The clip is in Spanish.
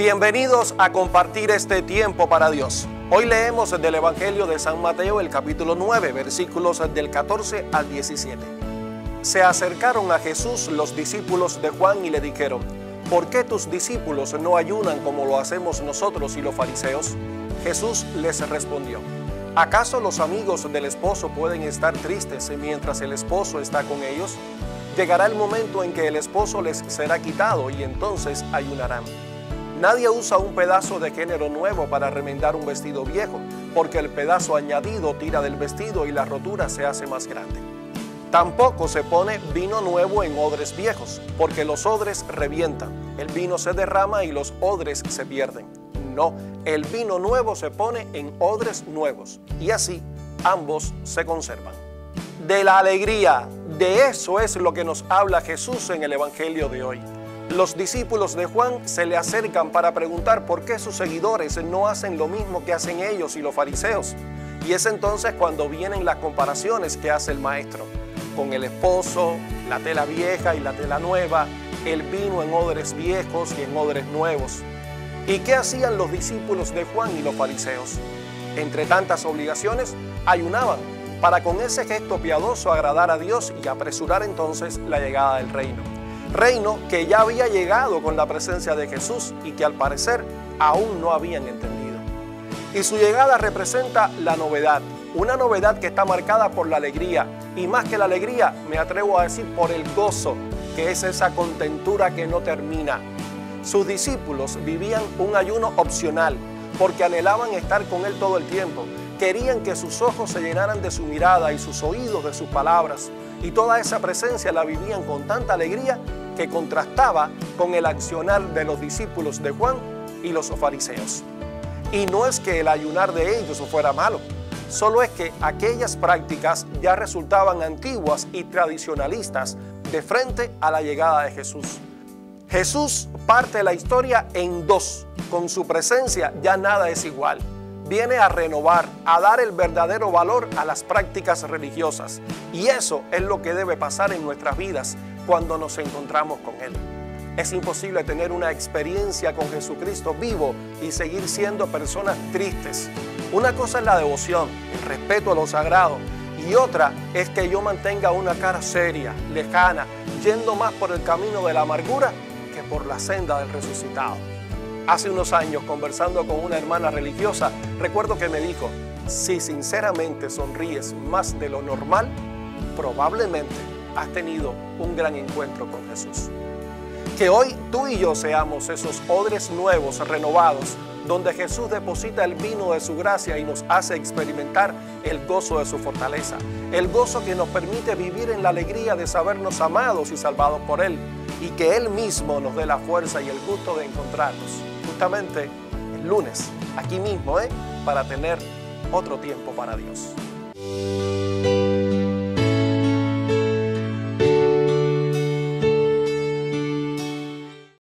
Bienvenidos a compartir este tiempo para Dios. Hoy leemos del Evangelio de San Mateo, el capítulo 9, versículos del 14 al 17. Se acercaron a Jesús los discípulos de Juan y le dijeron: ¿por qué tus discípulos no ayunan como lo hacemos nosotros y los fariseos? Jesús les respondió: ¿acaso los amigos del esposo pueden estar tristes mientras el esposo está con ellos? Llegará el momento en que el esposo les será quitado y entonces ayunarán. Nadie usa un pedazo de género nuevo para remendar un vestido viejo, porque el pedazo añadido tira del vestido y la rotura se hace más grande. Tampoco se pone vino nuevo en odres viejos, porque los odres revientan, el vino se derrama y los odres se pierden. No, el vino nuevo se pone en odres nuevos, y así ambos se conservan. De la alegría, de eso es lo que nos habla Jesús en el Evangelio de hoy. Los discípulos de Juan se le acercan para preguntar por qué sus seguidores no hacen lo mismo que hacen ellos y los fariseos. Y es entonces cuando vienen las comparaciones que hace el maestro, con el esposo, la tela vieja y la tela nueva, el vino en odres viejos y en odres nuevos. ¿Y qué hacían los discípulos de Juan y los fariseos? Entre tantas obligaciones, ayunaban para con ese gesto piadoso agradar a Dios y apresurar entonces la llegada del reino. Reino que ya había llegado con la presencia de Jesús y que al parecer aún no habían entendido. Y su llegada representa la novedad, una novedad que está marcada por la alegría, y más que la alegría, me atrevo a decir por el gozo, que es esa contentura que no termina. Sus discípulos vivían un ayuno opcional, porque anhelaban estar con Él todo el tiempo. Querían que sus ojos se llenaran de su mirada y sus oídos de sus palabras, y toda esa presencia la vivían con tanta alegría que contrastaba con el accionar de los discípulos de Juan y los fariseos. Y no es que el ayunar de ellos fuera malo, solo es que aquellas prácticas ya resultaban antiguas y tradicionalistas de frente a la llegada de Jesús. Jesús parte la historia en dos. Con su presencia ya nada es igual. Viene a renovar, a dar el verdadero valor a las prácticas religiosas. Y eso es lo que debe pasar en nuestras vidas cuando nos encontramos con Él. Es imposible tener una experiencia con Jesucristo vivo y seguir siendo personas tristes. Una cosa es la devoción, el respeto a lo sagrado, y otra es que yo mantenga una cara seria, lejana, yendo más por el camino de la amargura que por la senda del resucitado. Hace unos años, conversando con una hermana religiosa, recuerdo que me dijo: si sinceramente sonríes más de lo normal, probablemente has tenido un gran encuentro con Jesús. Que hoy tú y yo seamos esos odres nuevos, renovados, donde Jesús deposita el vino de su gracia y nos hace experimentar el gozo de su fortaleza, el gozo que nos permite vivir en la alegría de sabernos amados y salvados por Él, y que Él mismo nos dé la fuerza y el gusto de encontrarnos justamente el lunes, aquí mismo, para tener otro tiempo para Dios.